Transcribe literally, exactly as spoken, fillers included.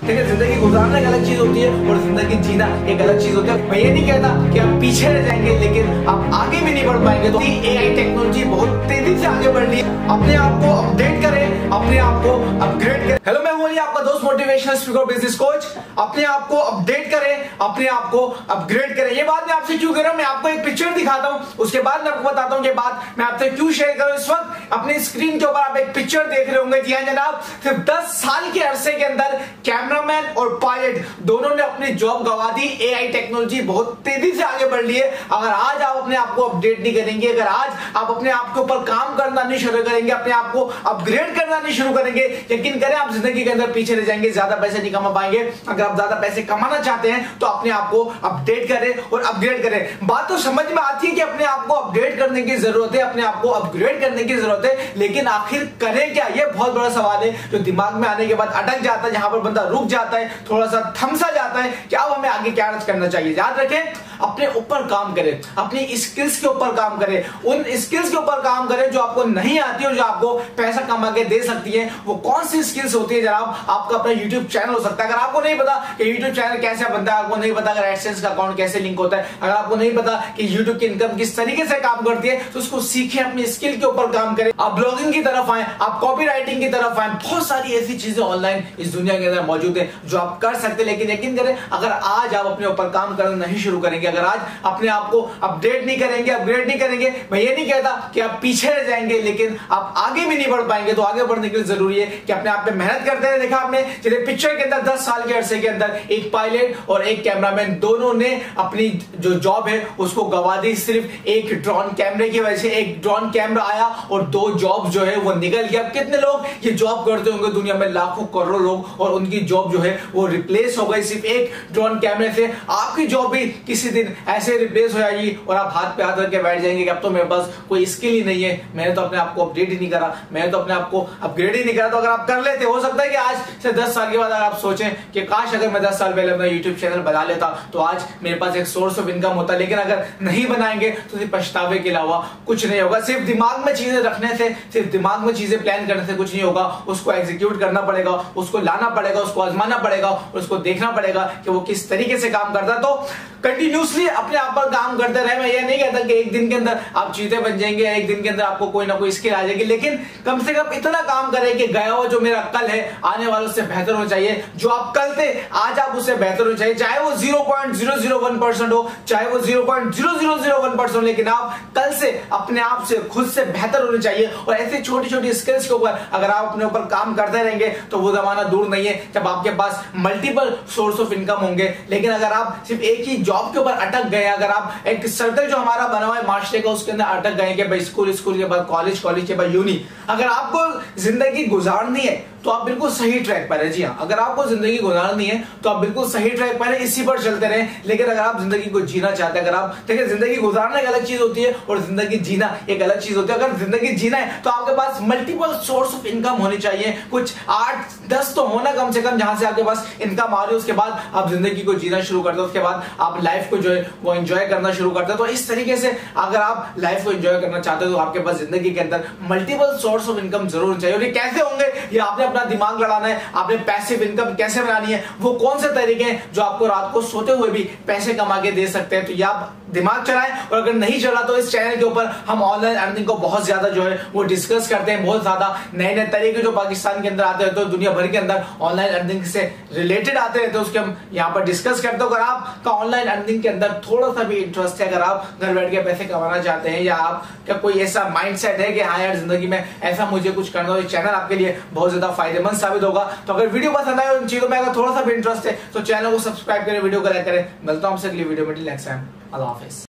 ठीक है, जिंदगी गुजारना एक अलग चीज होती है और जिंदगी जीना एक अलग चीज होती है। मैं ये नहीं कहता कि आप पीछे रह जाएंगे, लेकिन आप आगे भी नहीं बढ़ पाएंगे। तो एआई टेक्नोलॉजी बहुत तेजी से आगे बढ़ रही है। अपने आप को अपडेट करें, अपने आप को अपग्रेड करें। हेलो, मैं हूं अली, आपका दोस्त, मोटिवेशनल स्पीकर, बिजनेस कोच। अपने आप को अपडेट करें, अपने आप को अपग्रेड करें। ये बात मैं आपसे क्यों कर रहा हूं? मैं आपको एक पिक्चर दिखाता हूं, उसके बाद मैं आपको बताता हूं ये बात मैं आपसे क्यों शेयर कर रहा हूं। इस वक्त अपनी स्क्रीन के ऊपर आप एक पिक्चर देख रहे होंगे। जी हां जनाब, सिर्फ दस साल के अरसे के अंदर कैमरामैन और पायलट दोनों ने अपनी जॉब गंवा दी। एआई टेक्नोलॉजी बहुत तेजी से आगे बढ़ रही है। अगर आज आप अपने आप को अपडेट नहीं करेंगे, अगर आज आप अपने आप के ऊपर काम करना नहीं शुरू करेंगे, अपने आप को अपग्रेड करना नहीं शुरू करेंगे, यकीन करें आप जिंदगी के अंदर पीछे रह जाएंगे, ज्यादा पैसे नहीं कमा पाएंगे। अगर आप ज्यादा पैसे कमाना चाहते हैं तो अपने आप को अपडेट करें और अपग्रेड करें। बात तो समझ में आती है कि अपने आप को अपडेट करने की जरूरत है, अपने आप को अपग्रेड करने की जरूरत है, लेकिन आखिर करें क्या? यह बहुत बड़ा सवाल है जो दिमाग में आने के बाद अटक जाता है, जहां पर बंदा रुक जाता है, थोड़ा सा थमसा जाता है कि अब हमें आगे क्या करना चाहिए। याद रखें, अपने ऊपर काम करें, अपनी स्किल्स के ऊपर काम करें, उन स्किल्स के ऊपर काम करें जो आपको नहीं आती और जो आपको पैसा कमा के दे सकती है। वो कौन सी स्किल्स होती है जनाब? आपका अपना यूट्यूब चैनल हो सकता है। अगर आपको नहीं पता कि यूट्यूब चैनल कैसे बनता है, आपको नहीं पता अगर एडसेंस का अकाउंट कैसे लिंक होता है, अगर आपको नहीं पता कि यूट्यूब की इनकम किस तरीके से काम करती है, तो उसको सीखें, अपनी स्किल के ऊपर काम करें। आप ब्लॉगिंग की तरफ आए, आप कॉपी राइटिंग की तरफ आए। बहुत सारी ऐसी चीजें ऑनलाइन इस दुनिया के अंदर मौजूद है जो आप कर सकते हैं। लेकिन यकीन करें, अगर आज आप अपने ऊपर काम करना नहीं शुरू करेंगे, अगर आज अपने आप को अपडेट नहीं करेंगे, अपग्रेड नहीं करेंगे, मैं ये नहीं कहता कि आप पीछे रह जाएंगे, लेकिन आप आगे भी नहीं बढ़ पाएंगे। तो आगे बढ़ने के लिए जरूरी है कि अपने आप पे मेहनत करते रहे। देखा आपने चलिए पिक्चर के अंदर दस साल के अरसे के अंदर एक पायलट और एक कैमरामैन दोनों ने अपनी जो जॉब है उसको गंवा दी, सिर्फ एक ड्रोन कैमरे की वजह से। एक ड्रोन कैमरा आया और दो जॉब जो है वो निकल गया। कितने लोग ये जॉब करते होंगे दुनिया में? लाखों करोड़ों लोग, और उनकी जॉब जो है वो रिप्लेस हो गई सिर्फ एक ड्रोन कैमरे से। आपकी जॉब भी किसी दिन ऐसे रिप्लेस हो जाएगी और आप हाथ पे हाथ रख बैठ जाएंगे कि अब तो मेरे पास कोई स्किल ही नहीं है, मैंने तो अपने आप को अपडेट ही नहीं करा, मैंने तो अपने आप को अपग्रेड ही नहीं करा। तो अगर आप कर लेते, हो सकता है कि आज से दस साल के बाद अगर आप सोचें कि काश अगर मैं दस साल पहले अपना यूट्यूब चैनल बना लेता तो आज मेरे पास एक सोर्स ऑफ इनकम होता। लेकिन अगर नहीं बनाएंगे तो सिर्फ पछतावे के अलावा कुछ नहीं होगा। सिर्फ दिमाग में चीजें रखने से, सिर्फ दिमाग में चीजें प्लान करने से कुछ नहीं होगा। उसको एग्जीक्यूट करना पड़ेगा, उसको लाना पड़ेगा, उसको आजमाना पड़ेगा, उसको देखना पड़ेगा कि वो किस तरीके से काम करता है। तो कंटिन्यूसली अपने आप पर काम करते रहे। मैं ये नहीं कहता कि एक दिन के अंदर आप चीते बन जाएंगे, एक दिन के अंदर आपको कोई ना कोई स्किल आ जाएगी, लेकिन कम से कम इतना काम करें कि गया हुआ जो मेरा कल है आने वालों से बेहतर होना चाहिए। जो आप कल थे आज आप उससे बेहतर होना चाहिए, चाहे वो zero point zero zero one percent हो, चाहे वो zero point zero zero zero one percent हो, लेकिन आप कल से अपने आप से खुद से बेहतर होने चाहिए। और ऐसी छोटी छोटी स्किल्स के ऊपर अगर आप अपने ऊपर काम करते रहेंगे तो वो जमाना दूर नहीं है जब आपके पास मल्टीपल सोर्स ऑफ इनकम होंगे। लेकिन अगर आप सिर्फ एक ही जॉब के ऊपर अटक गए, अगर आप एक सर्कल जो हमारा बना हुआ है मास्टर का उसके अंदर अटक गए कि भाई स्कूल, स्कूल के बाद कॉलेज, कॉलेज के बाद यूनी, अगर आपको जिंदगी गुजारनी है तो आप बिल्कुल सही ट्रैक पर है। जी हाँ, अगर आपको जिंदगी गुजारनी है तो आप बिल्कुल सही ट्रैक पर है, इसी पर चलते रहे। लेकिन अगर आप जिंदगी को जीना चाहते हैं, अगर आप देखिए जिंदगी गुजारना एक अलग चीज होती है और जिंदगी जीना एक अलग चीज होती है। अगर जिंदगी जीना है तो आपके पास मल्टीपल सोर्स ऑफ इनकम होनी चाहिए, कुछ आठ दस तो होना कम से कम, जहां से आपके पास इनकम आ रही है। उसके बाद आप जिंदगी को जीना शुरू करते हो, उसके बाद आप लाइफ को जो है वो एंजॉय करना शुरू करते हो। तो इस तरीके से अगर आप लाइफ को एंजॉय करना चाहते हो तो आपके पास जिंदगी के अंदर मल्टीपल सोर्स ऑफ इनकम जरूर चाहिए। और ये कैसे होंगे? ये आपने अपना दिमाग लड़ाना है, आपने पैसिव इनकम कैसे बनानी है, वो कौन से तरीके हैं जो आपको रात को सोते हुए भी पैसे कमा के दे सकते हैं। तो ये आप दिमाग चलाएं, और अगर नहीं चला तो इस चैनल के ऊपर हम ऑनलाइन अर्निंग को बहुत ज्यादा जो है वो डिस्कस करते हैं। बहुत ज्यादा नए नए तरीके जो पाकिस्तान के अंदर आते रहते हैं, दुनिया भर के अंदर ऑनलाइन अर्निंग से रिलेटेड आते रहते हैं, उसके हम यहाँ पर डिस्कस करते हैं। अगर आपका ऑनलाइन अर्निंग के अंदर थोड़ा सा भी इंटरेस्ट है, अगर आप घर बैठ के पैसे कमाना चाहते हैं, या आपका कोई ऐसा माइंडसेट है कि हाँ यार जिंदगी में ऐसा मुझे कुछ करना हो, चैनल आपके लिए बहुत ज्यादा फायदेमंद साबित होगा। तो अगर वीडियो पसंद आए, उन चीजों में अगर थोड़ा सा भी इंटरेस्ट है तो चैनल को सब्सक्राइब करें, वीडियो को लाइक करें। मिलता हूं आपसे अगली वीडियो में। नेक्स्ट टाइम, अल्लाह हाफिज।